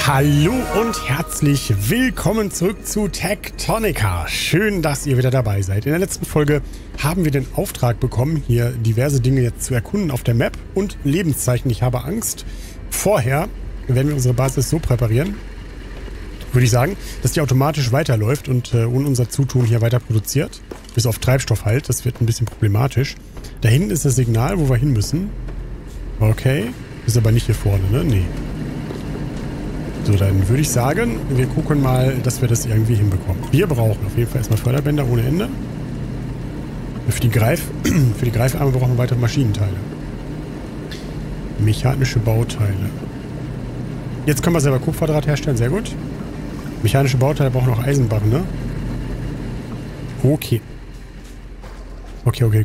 Hallo und herzlich willkommen zurück zu Techtonica. Schön, dass ihr wieder dabei seid. In der letzten Folge haben wir den Auftrag bekommen, hier diverse Dinge jetzt zu erkunden auf der Map und Lebenszeichen. Ich habe Angst. Vorher werden wir unsere Basis so präparieren, würde ich sagen, dass die automatisch weiterläuft und ohne unser Zutun hier weiter produziert. Bis auf Treibstoff halt. Das wird ein bisschen problematisch. Da hinten ist das Signal, wo wir hin müssen. Okay. Ist aber nicht hier vorne, ne? Nee. So, dann würde ich sagen, wir gucken mal, dass wir das irgendwie hinbekommen. Wir brauchen auf jeden Fall erstmal Förderbänder ohne Ende. Für die Greifarme brauchen wir weitere Maschinenteile. Mechanische Bauteile. Jetzt können wir selber Kupferdraht herstellen, sehr gut. Mechanische Bauteile brauchen auch Eisenbarren, ne? Okay. Okay.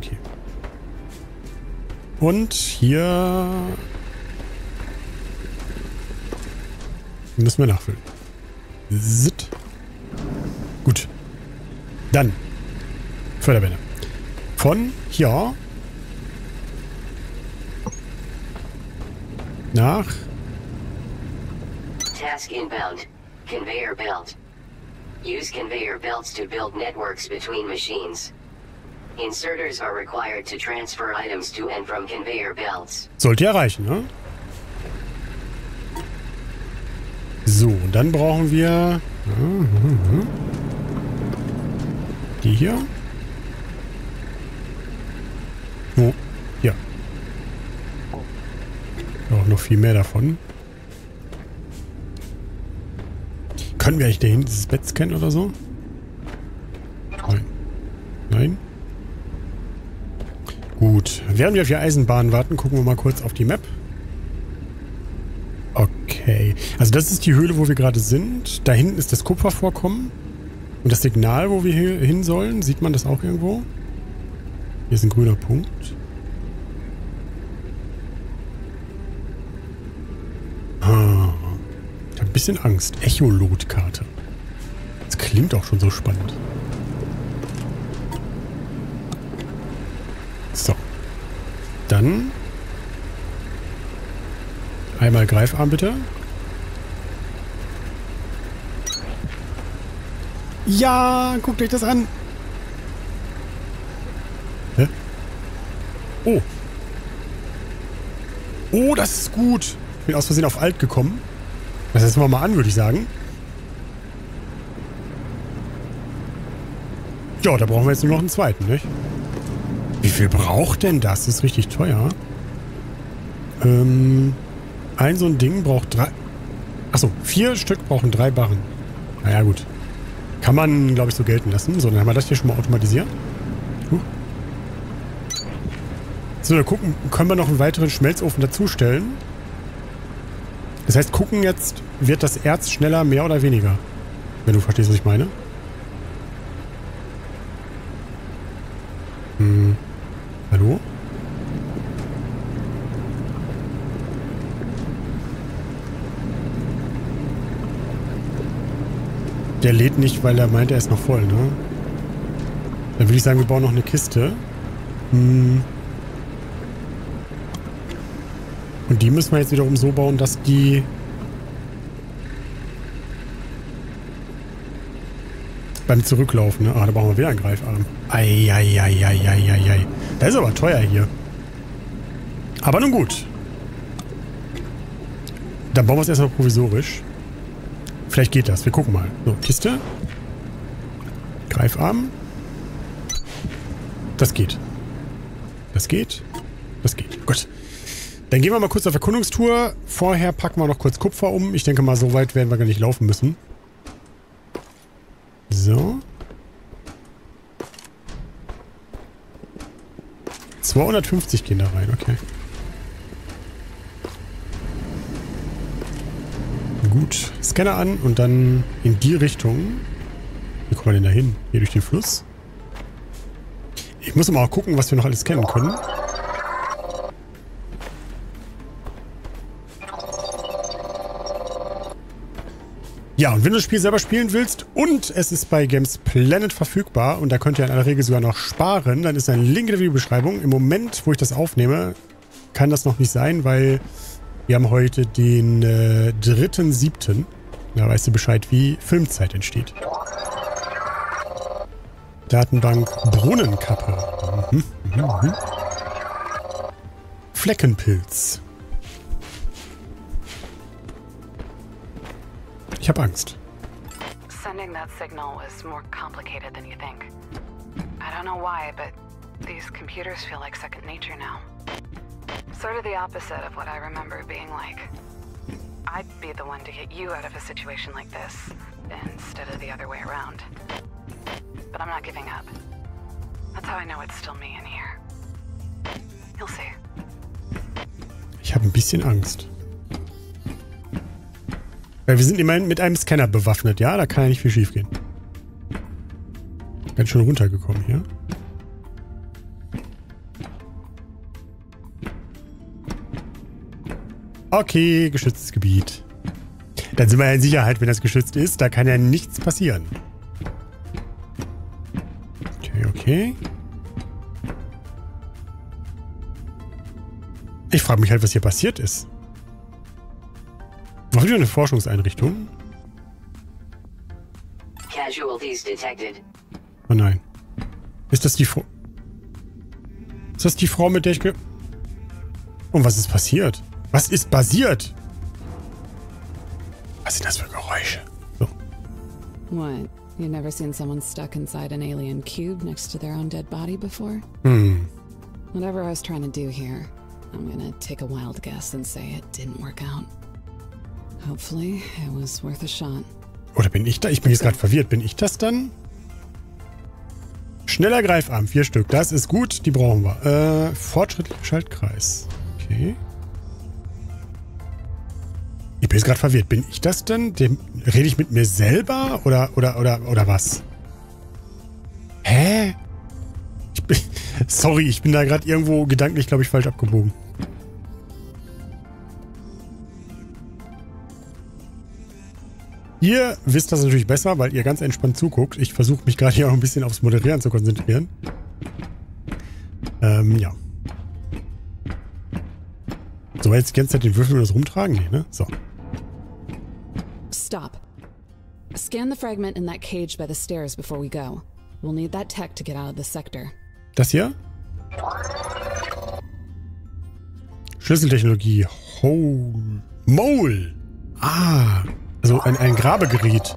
Und hier müssen wir nachfüllen. Zitt. Gut. Dann Förderbänder. Von hier nach Task inbound. Conveyor belt. Use conveyor belts to build networks between machines. Inserters are required to transfer items to and from conveyor belts. sollte ja reichen, ne? So, und dann brauchen wir die hier. Oh, ja. Auch noch viel mehr davon. Können wir eigentlich da hinten dieses Bett scannen oder so? Nein. Gut. Während wir auf die Eisenbahn warten, gucken wir mal kurz auf die Map. Okay. Also das ist die Höhle, wo wir gerade sind. Da hinten ist das Kupfervorkommen. Und das Signal, wo wir hier hin sollen. Sieht man das auch irgendwo? Hier ist ein grüner Punkt. Ah. Ich habe ein bisschen Angst. Echolot-Karte. Das klingt auch schon so spannend. So. Dann einmal Greifarm bitte. Ja, guckt euch das an. Hä? Oh. Oh, das ist gut. Ich bin aus Versehen auf Alt gekommen. Das setzen wir mal an, würde ich sagen. Ja, da brauchen wir jetzt nur noch einen zweiten, nicht? Wie viel braucht denn das? Das ist richtig teuer. Ein so ein Ding braucht 3... Achso, 4 Stück brauchen 3 Barren. Naja, gut. Kann man, glaube ich, so gelten lassen. So, dann haben wir das hier schon mal automatisiert. So, dann gucken, können wir noch einen weiteren Schmelzofen dazustellen. Das heißt, gucken jetzt, wird das Erz schneller, mehr oder weniger? Wenn du verstehst, was ich meine. Hallo? Der lädt nicht, weil er meint, er ist noch voll, ne? Dann würde ich sagen, wir bauen noch eine Kiste. Und die müssen wir jetzt wiederum so bauen, dass die beim Zurücklaufen, ne? Ah, da brauchen wir wieder einen Greifarm. Eieieiei. Das ist aber teuer hier. Aber nun gut. Dann bauen wir es erstmal provisorisch. Vielleicht geht das. Wir gucken mal. So, Kiste. Greifarm. Das geht. Das geht. Gut. Dann gehen wir mal kurz auf Erkundungstour. Vorher packen wir noch kurz Kupfer um. Ich denke mal, so weit werden wir gar nicht laufen müssen. So. 250 gehen da rein, okay. Gut, Scanner an und dann in die Richtung. Wie kommen wir denn da hin? Hier durch den Fluss. Ich muss mal auch gucken, was wir noch alles scannen können. Ja, und wenn du das Spiel selber spielen willst und es ist bei Games Planet verfügbar und da könnt ihr in aller Regel sogar noch sparen, dann ist ein Link in der Videobeschreibung. Im Moment, wo ich das aufnehme, kann das noch nicht sein, weil Wir haben heute den 3.7. Da weißt du Bescheid, wie Filmzeit entsteht. Datenbank Brunnenkappe. Fleckenpilz. Ich habe Angst. Sending that signal was more complicated than you think. I don't know why, but these computers feel like second nature now. Sort of the opposite of what I remember being like. I'd be the one to get you out of a situation like this, instead of the other way around. But I'm not giving up. That's how I know it's still me in here. You'll see. Ich habe ein bisschen Angst. Weil wir sind immerhin mit einem Scanner bewaffnet, ja? Da kann ja nicht viel schief gehen. Ganz schön runtergekommen hier. Okay, geschütztes Gebiet. Dann sind wir ja in Sicherheit, wenn das geschützt ist. Da kann ja nichts passieren. Okay. Ich frage mich halt, was hier passiert ist. Noch wieder eine Forschungseinrichtung. Casualties detected. Oh nein. Ist das die Frau? Ist das die Frau, mit der ich Und was ist passiert? Was ist passiert? Was sind das für Geräusche? So. What? You've never seen someone stuck inside an alien cube next to their own dead body before? Whatever I was trying to do here, I'm gonna take a wild guess and say it didn't work out. Hopefully, it was worth a shot. Oder bin ich da? Ich bin jetzt gerade verwirrt. Bin ich das dann? Schneller Greifarm, 4 Stück. Das ist gut, die brauchen wir. Fortschrittlicher Schaltkreis. Okay. Ich bin jetzt gerade verwirrt. Bin ich das denn? Rede ich mit mir selber? Oder was? Hä? Sorry, ich bin da gerade irgendwo gedanklich, glaube ich, falsch abgebogen. Ihr wisst das natürlich besser, weil ihr ganz entspannt zuguckt. Ich versuche mich gerade hier auch ein bisschen aufs Moderieren zu konzentrieren. Ja. So, jetzt die ganze Zeit den Würfel und das rumtragen? Nee, ne? So. Stop. Scan the fragment in that cage by the stairs before we go. We'll need that tech to get out of this sector. Das hier? Schlüsseltechnologie. Mole. Ah. Also ein Grabegerät.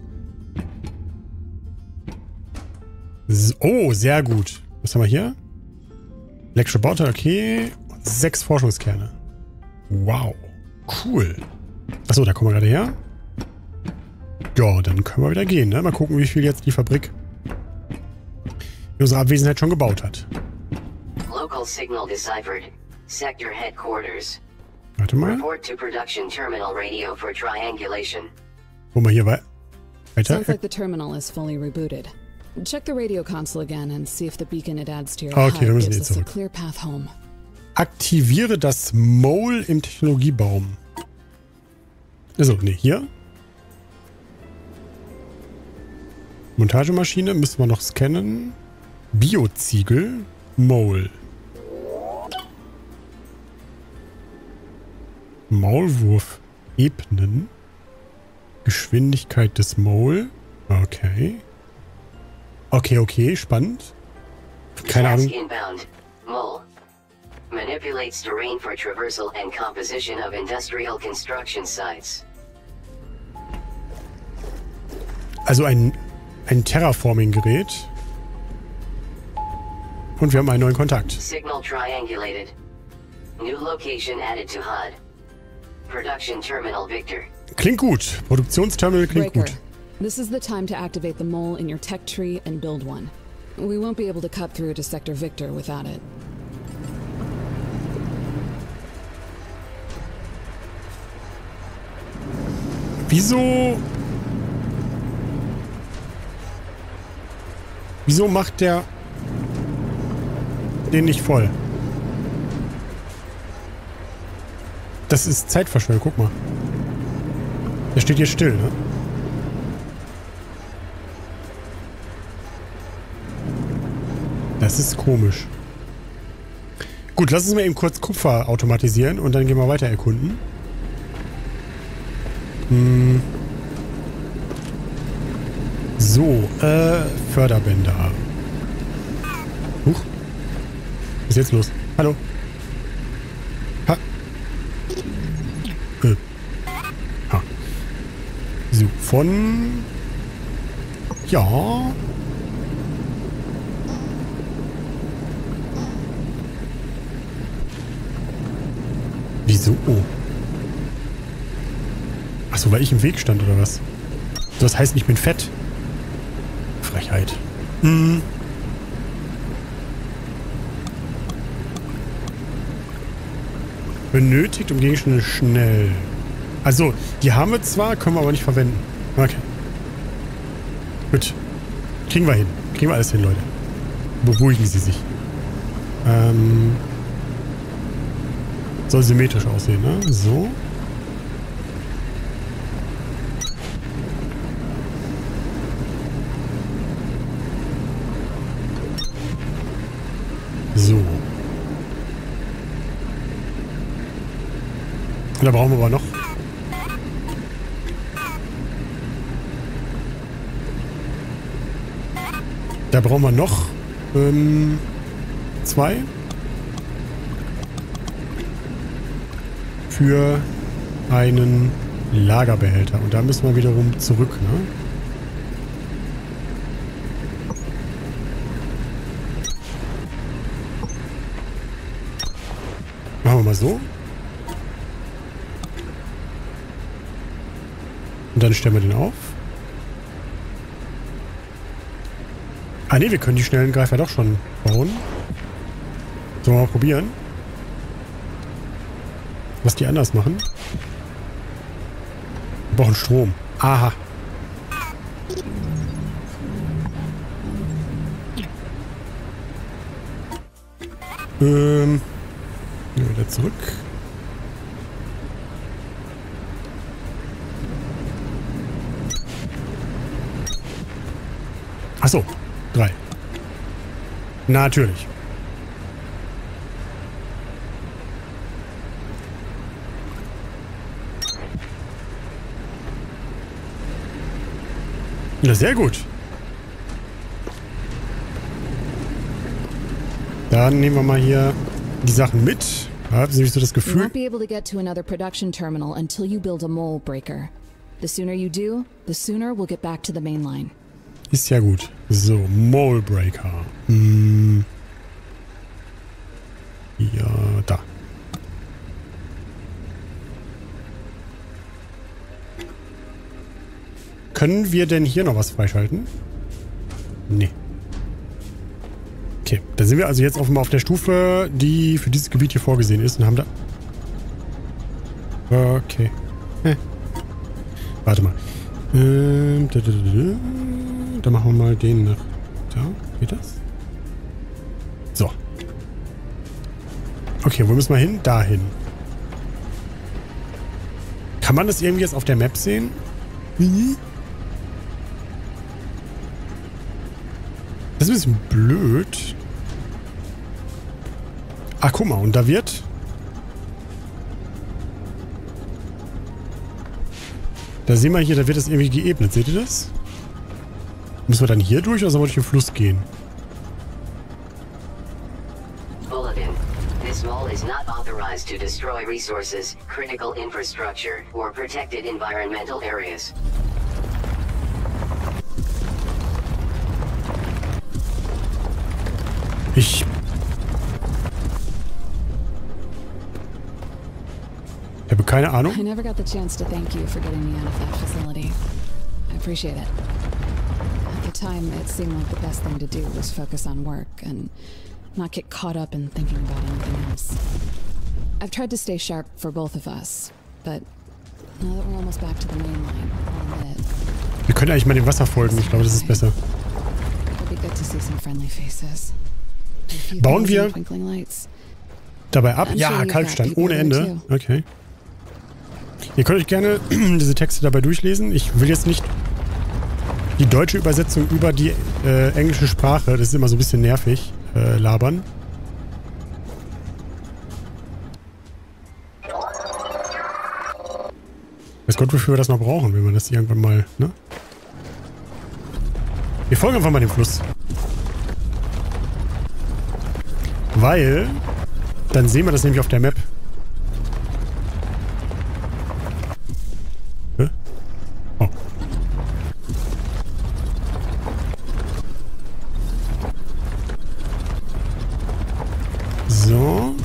Oh, sehr gut. Was haben wir hier? Elektrische Bauteile, okay. 6 Forschungskerne. Wow. Cool. Achso, da kommen wir gerade her. Ja, dann können wir wieder gehen, ne? Mal gucken, wie viel jetzt die Fabrik in unserer Abwesenheit schon gebaut hat. Local signal deciphered. Sector headquarters. Warte mal. Report to production terminal radio for triangulation. Wo wir hier weiter? Sounds like the terminal is fully rebooted. Check the radio console again and see if the beacon it adds to your Okay, wir HUD müssen gives jetzt us a zurück. clear path home. Aktiviere das Mole im Technologiebaum. Also, ne, hier. Montagemaschine müssen wir noch scannen. Bioziegel. Mole. Maulwurf. Ebenen. Geschwindigkeit des Mole. Okay. Okay, spannend. Keine Ahnung. Task inbound. Mole. Manipulates terrain for traversal and composition of industrial construction sites. Also ein Terraforming-Gerät. Und wir haben einen neuen Kontakt. Signal triangulated. New location added to HUD. Production terminal Victor. Klingt gut. Produktionsterminal klingt Breaker, gut. this is the time to activate the mole in your tech tree and build one. We won't be able to cut through to Sector Victor without it. Wieso macht der den nicht voll? Das ist Zeitverschwendung, guck mal. Der steht hier still, ne? Das ist komisch. Gut, lass uns mal eben kurz Kupfer automatisieren und dann gehen wir weiter erkunden. So, Förderbänder. Huch. Was ist jetzt los? Hallo? Ha. Ha. So, von... Ja... Wieso? Achso, weil ich im Weg stand, oder was? Das heißt, ich bin fett. Frechheit. Benötigt um Gegenstände schnell. Also, die haben wir zwar, können wir aber nicht verwenden. Okay. Gut. Kriegen wir hin. Kriegen wir alles hin, Leute. Beruhigen Sie sich. Soll symmetrisch aussehen, ne? So. So. Da brauchen wir aber noch. Da brauchen wir noch 2. Für einen Lagerbehälter. Und da müssen wir wiederum zurück, ne? Machen wir mal so. Und dann stellen wir den auf. Ah ne, wir können die schnellen Greifer doch schon bauen. Sollen wir mal probieren? Was die anders machen? Wir brauchen Strom. Aha. Wieder zurück. Achso, 3. Natürlich. Ja, sehr gut. Dann nehmen wir mal hier die Sachen mit. Da haben Sie so das You Gefühl. won't be able to get to another production terminal until you build a mole breaker. The sooner you do, the sooner we'll get back to the main line. Ist ja gut. So, Mole Breaker. Ja, da. Können wir denn hier noch was freischalten? Nee. Okay, da sind wir also jetzt offenbar auf der Stufe, die für dieses Gebiet hier vorgesehen ist und haben da... Okay. Warte mal. Da machen wir mal den nach da. Geht das? So. Okay, wo müssen wir hin? Dahin. Kann man das irgendwie jetzt auf der Map sehen? Das ist ein bisschen blöd. Ach, guck mal. Und da wird... Da sehen wir hier, da wird das irgendwie geebnet. Seht ihr das? Müssen wir dann hier durch oder soll ich durch den Fluss gehen? Bulletin. This mole is not authorized to destroy resources, critical infrastructure, or protected environmental areas. Ich habe keine Ahnung. I never got the chance to thank you for getting me out of that facility. I appreciate it. At the time, it seemed like the best thing to do was focus on work and not get caught up in thinking about anything else. I've tried to stay sharp for both of us, but now that we're almost back to the main line, I'll admit, Wir können eigentlich mal dem Wasser folgen. Ich glaube, das ist besser. it'll be good to see some friendly faces. A few Bauen things wir in twinkling lights. Dabei ab. I'm sure Ja, you've got Kalkstein. people Ohne there Ende. Okay. Ihr könnt euch gerne diese Texte dabei durchlesen. Ich will jetzt nicht die deutsche Übersetzung über die englische Sprache, das ist immer so ein bisschen nervig, labern. Weiß Gott, wofür wir das noch brauchen, wenn wir das irgendwann mal, ne? Wir folgen einfach mal dem Fluss. Weil, dann sehen wir das nämlich auf der Map. Hä? Oh. So.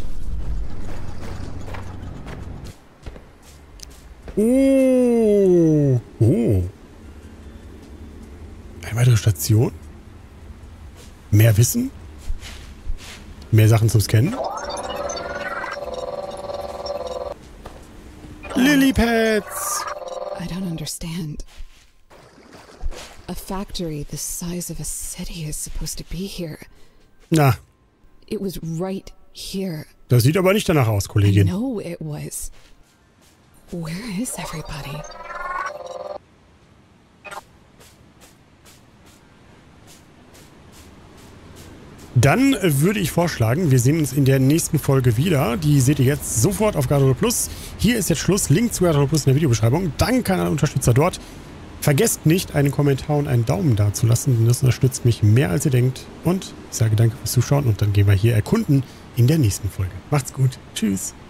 Oh. Oh. Eine weitere Station? Mehr Wissen? Mehr Sachen zum Scannen? Lilypads! I don't understand. A factory the size of a city is supposed to be here. Na, It was right here. das sieht aber nicht danach aus, I Kollegin. know it was. Where is everybody? Dann würde ich vorschlagen, wir sehen uns in der nächsten Folge wieder. Die seht ihr jetzt sofort auf Gardolo Plus. Hier ist jetzt Schluss. Link zu Gardolo Plus in der Videobeschreibung. Danke an alle Unterstützer dort. Vergesst nicht, einen Kommentar und einen Daumen da zu lassen, denn das unterstützt mich mehr als ihr denkt. Und ich sage danke fürs Zuschauen und dann gehen wir hier erkunden in der nächsten Folge. Macht's gut. Tschüss.